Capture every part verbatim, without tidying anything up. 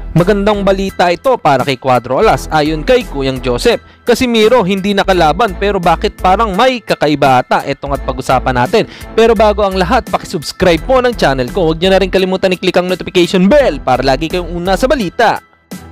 Magandang balita ito para kay Quadro Alas. Ayon kay Kuyang Joseph, Casimero hindi nakalaban pero bakit parang may kakaiba ata? Ito nga't pag-usapan natin. Pero bago ang lahat, pakisubscribe po ng channel ko. Huwag niyo na rin kalimutan i-click ang notification bell para lagi kayong una sa balita.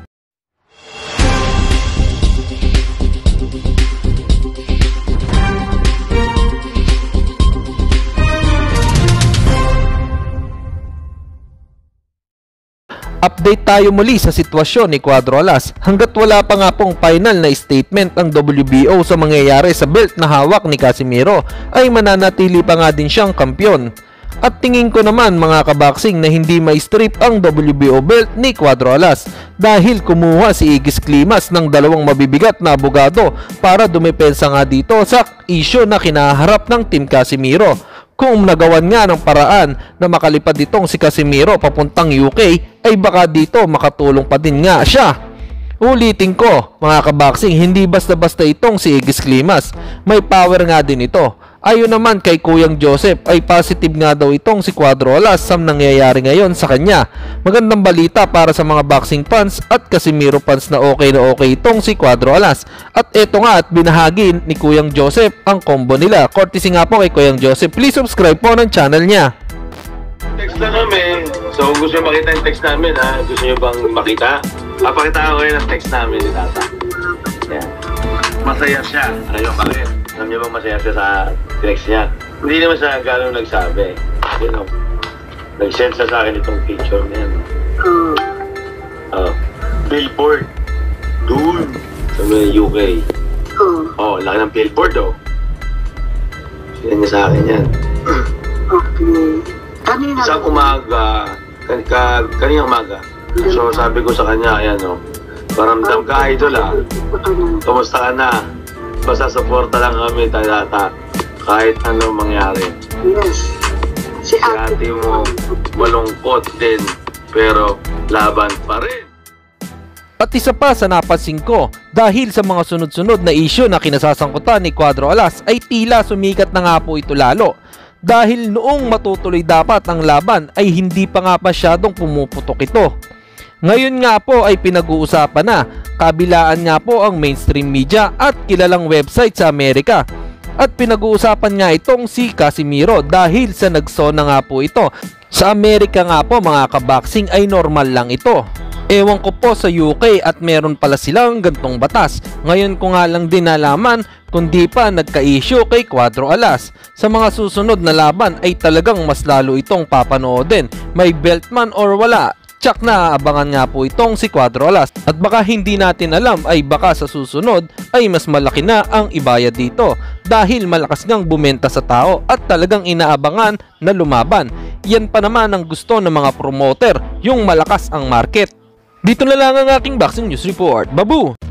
Update tayo muli sa sitwasyon ni Quadro Alas. Hanggat wala pa nga pong final na statement ang W B O sa mangyayari sa belt na hawak ni Casimero, ay mananatili pa nga din siyang kampiyon. At tingin ko naman mga kaboxing na hindi ma-strip ang W B O belt ni Quadro Alas dahil kumuha si Igis Climas ng dalawang mabibigat na abogado para dumepensa nga dito sa issue na kinaharap ng Team Casimero. Kung nagawan nga ng paraan na makalipad itong si Casimero papuntang U K, ay baka dito makatulong pa din nga siya. Ulitin ko mga kaboxing, hindi basta-basta itong si Igis Climas. May power nga din ito. Ayon naman kay Kuyang Joseph ay positive nga daw itong si Quadro Alas sa nangyayari ngayon sa kanya. Magandang balita para sa mga boxing fans at Casimero fans na okay na okay itong si Quadro Alas. At eto nga at binahagi ni Kuyang Joseph ang combo nila. Courtesy nga po kay Kuyang Joseph. Please subscribe po ng channel niya. Text na namin. So kung gusto nyo makita yung text namin, ha? Gusto nyo bang makita? Papakita ko kayo ng text namin ni Tata. Yan. Masaya siya. Ayaw, bakit? Alam niyo bang masaya siya sa text niya? Hindi naman siya gano'ng nagsabi. You know, nag-send siya sa akin itong picture niya. Uh, billboard. Doon. Sa mga U K. Oh, laki ng billboard, oh. Send niya sa akin yan. Okay. Kanina? Isang umaga. Kan ka kanina umaga. So sabi ko sa kanya, ayan, oh. Paramdam ka, idol, ah. Kumusta ka na? Basta suporta lang kami, Tata. Kahit ano mangyari. Yes. Si Si ate mo, malungkot din, pero laban pa rin. At isa pa sa napansin ko, dahil sa mga sunod-sunod na issue na kinasasangkutan ni Quadro Alas, ay tila sumikat na nga po ito lalo. Dahil noong matutuloy dapat ang laban ay hindi pa nga masyadong pumuputok ito. Ngayon nga po ay pinag-uusapan na, kabilaan nga po ang mainstream media at kilalang website sa Amerika. At pinag-uusapan nga itong si Casimero dahil sa nagsona nga po ito. Sa Amerika nga po mga kaboxing ay normal lang ito. Ewan ko po sa U K at meron pala silang gantong batas. Ngayon ko nga lang din nalaman kundi pa nagka-issue kay Quadro Alas. Sa mga susunod na laban ay talagang mas lalo itong papanoodin. May belt man or wala. Tsak na abangan nga po itong si Quadro Alas. At baka hindi natin alam ay baka sa susunod ay mas malaki na ang ibayad dito. Dahil malakas ngang bumenta sa tao at talagang inaabangan na lumaban. Yan pa naman ang gusto ng mga promoter, yung malakas ang market. Dito na lang ang aking boxing news report. Babu!